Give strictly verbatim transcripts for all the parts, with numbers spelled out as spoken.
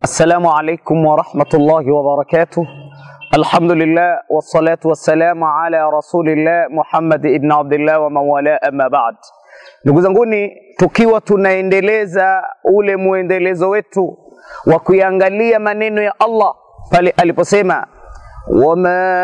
السلام عليكم ورحمة الله وبركاته. الحمد لله والصلاة والسلام على رسول الله Muhammad ibn Abdullah wa mawala, amma ba'd. Ndugu zanguni, tukiwa tunaendeleza ule muendelezo wetu wa kuangalia maneno ya Allah pale aliposema wama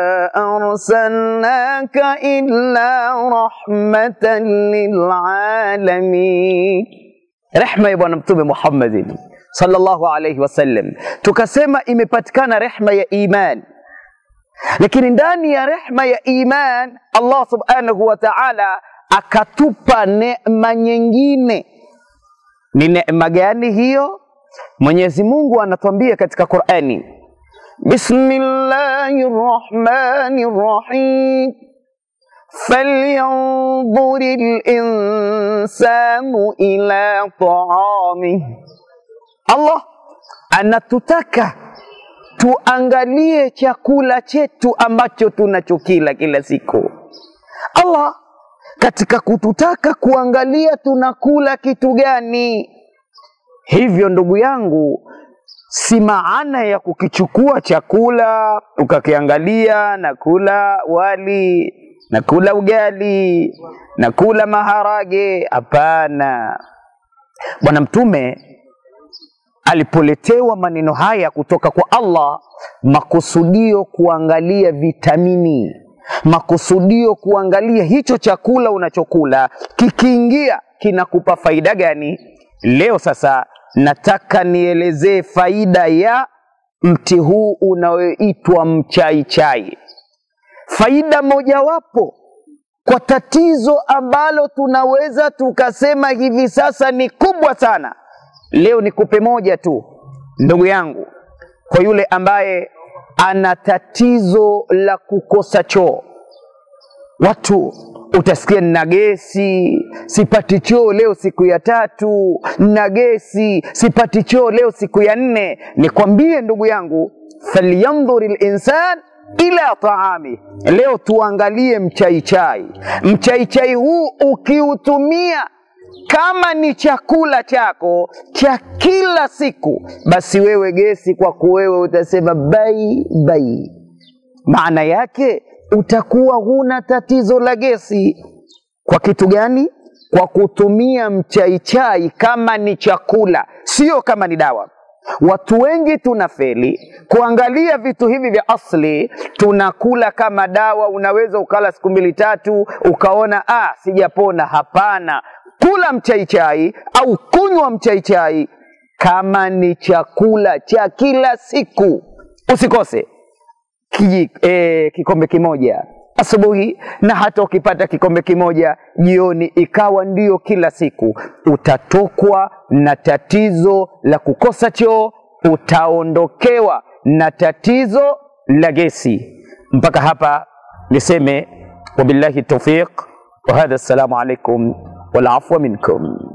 arsalnaka illa rahmatan lilalamin, rehma ya bwana mtume Muhammadin sallallahu alayhi wasallam. Tukasema imepatikana rehma ya iman, lakini ndani ya rehma ya iman Allah subhanahu wa ta'ala akatupa neema nyingine. Ni neema gani hiyo? Mwenyezi Mungu anatuambia katika Qur'ani, Bismillahirrahmanirrahim, falyanzuril insanu ila ta'amih. Allah anatutaka tuangalie chakula chetu ambacho tunachokila kila siku. Allah katika kututaka kuangalia tunakula kitu gani. Hivyo ndugu yangu, si maana ya kukichukua chakula ukakiangalia na kula wali, na kula ugali, na kula maharage. Hapana. Bwana Mtume alipoletewa maneno haya kutoka kwa Allah, makusudio kuangalia vitamini, makusudio kuangalia hicho chakula unachokula kikiingia kinakupa faida gani. Leo sasa nataka nielezee faida ya mti huu unaoitwa mchai chai. Faida mojawapo kwa tatizo ambalo tunaweza tukasema hivi sasa ni kubwa sana. Leo nikupe moja tu ndugu yangu, kwa yule ambaye ana tatizo la kukosa choo. Watu utasikia na gesi, sipati choo leo siku ya tatu, na gesi, sipati choo leo siku ya nne. Nikwambie ndugu yangu, falyanzuril insan ila taami. Leo tuangalie mchai chai. Mchai chai huu ukiutumia kama ni chakula chako cha kila siku, basi wewe gesi kwako wewe utasema bye bye. Maana yake utakuwa huna tatizo la gesi. Kwa kitu gani? Kwa kutumia mchai chai kama ni chakula, sio kama ni dawa. Watu wengi tunafeli kuangalia vitu hivi vya asli, tunakula kama dawa. Unaweza ukala siku mbili tatu ukaona ah sijapona. Hapana. Kula mchai chai au kunywa mchai chai kama ni chakula cha kila siku. Usikose Kiji, eh, kikombe kimoja asubuhi, na hata ukipata kikombe kimoja jioni ikawa ndiyo kila siku, utatokwa na tatizo la kukosa choo, utaondokewa na tatizo la gesi. Mpaka hapa niseme wabillahi tawfiq wa hadha, assalamu alaikum wal afwa minkum.